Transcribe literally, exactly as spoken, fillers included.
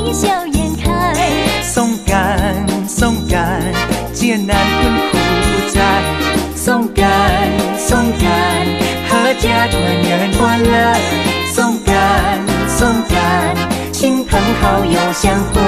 你笑颜开。 松感松感，艰难困苦不再。松感松感，阖家团圆欢乐。松感松感，亲朋好友相会。